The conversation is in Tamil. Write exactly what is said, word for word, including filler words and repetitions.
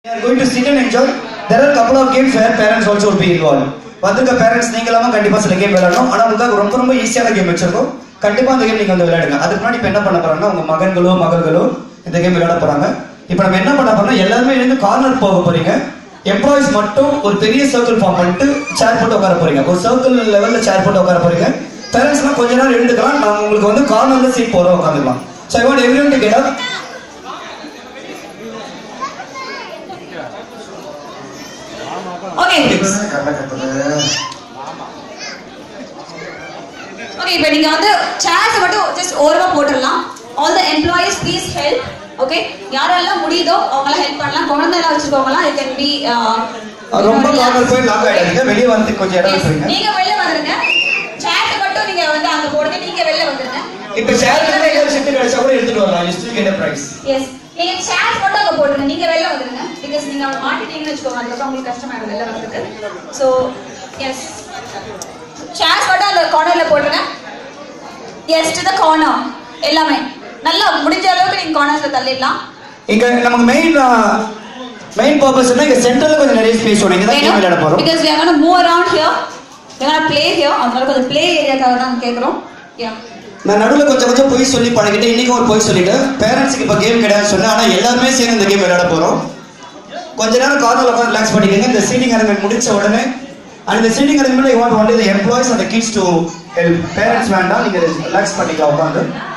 We are going to sit and enjoy. There are a couple of games where parents also will be involved. வந்திருக்க பேரண்ட்ஸ் நீங்களாம கண்டிப்பா சில கேம் விளையாடணும். ஆனா உங்களுக்கு ரொம்ப ரொம்ப ஈஸியான கேம் வச்சிருக்கோம். கண்டிப்பா அந்த கேம் நீங்க வந்து விளையாடுங்க. அதுக்கு முன்னாடி இப்ப என்ன பண்ண போறாங்கன்னா உங்க மகன்களோ மகள்களோ இந்த கேம் விளையாட போறாங்க. இப்போ நம்ம என்ன பண்ண போறோம்னா எல்லாரும் எழுந்து கார்னர் போக போறீங்க. எம்ப்ளாயிஸ் மட்டும் ஒரு பெரிய சர்க்கிள் ஃபார்ம் பண்ணிட்டு சேர் போட்டு உட்கார போறீங்க. ஒரு சர்க்கிள் லெவல்ல சேர் போட்டு உட்கார போறீங்க. பேரண்ட்ஸ்லாம் கொஞ்ச நேரம் எழுந்துக்கலாம். நான் உங்களுக்கு வந்து கார்னர்ல சீட் போறோம் உட்காந்துக்கலாம். So I want everyone to get up. Okay. Okay, இப்போ நீங்க வந்து சேர்ஸ் மட்டும் ஜஸ்ட் ஓரமா போட்டுறலாம். All the employees please help. Okay, யாரெல்லாம் முடியுதோ அவங்கள ஹெல்ப் பண்ணலாம். குழந்தை எல்லாம் வச்சிருக்கவங்கலாம் it can be ரொம்ப கார்னர் போய் லாக் ஆயிடுங்க. வெளிய வந்து கொஞ்சம் இடம் விட்டுருங்க. நீங்க வெளிய வந்துருங்க. சேர்ஸ் மட்டும் நீங்க வந்து அங்க போடுங்க. நீங்க வெளிய வந்துருங்க. இப்போ சேர்ஸ் கிட்ட எல்லாரும் செட் கிடைச்சா கூட எடுத்துட்டு வரலாம். You still get a prize. Yes. நீங்க சேர்ஸ் மட்டும் அங்க போடுங்க. நீங்க வெளிய வந்துருங்க. because நீங்க மாட்டிட்டீங்கன்னு வெச்சுக்கோங்க. அதுக்கு அப்புறம் உங்களுக்கு கஷ்டமாயிடும் வெளிய வரதுக்கு. So yes. சேர்ஸ் மட்டும் அந்த கார்னர்ல போடுங்க. yes to the corner. எல்லாமே நல்லா முடிஞ்ச அளவுக்கு நீங்க கார்னர்ஸ்ல தள்ளிடலாம். இங்க நமக்கு மெயின் மெயின் பர்பஸ் என்ன இங்க சென்டர்ல கொஞ்சம் நிறைய ஸ்பேஸ் வேணும். இங்க தான் கேம் விளையாட போறோம். because we are going to move around here. we are going to play here. அதனால கொஞ்சம் ப்ளே ஏரியாக்காக தான் கேக்குறோம். yeah. நான் நடுவுல கொஞ்சம் கொஞ்சம் போய் சொல்லி பழகிட்டு இன்னைக்கு ஒரு போய் சொல்லிட்டு பேரண்ட்ஸ்க்கு இப்ப கேம் கிடையாது சொன்னேன். ஆனா எல்லாருமே சேர்ந்து இந்த கேம் விளையாட போறோம். கொஞ்ச நேரம் கார்னர்ல உட்கார்ந்து ரிலாக்ஸ் பண்ணிக்கங்க. இந்த சீட்டிங் அரேஞ்ச்மெண்ட் முடிச்ச உடனே and the sitting arrangement I want only the employees and the kids to help. Parents வேண்டாம், நீங்க ரிலாக்ஸ் பண்ணிக்கலாம் உட்கார்ந்து.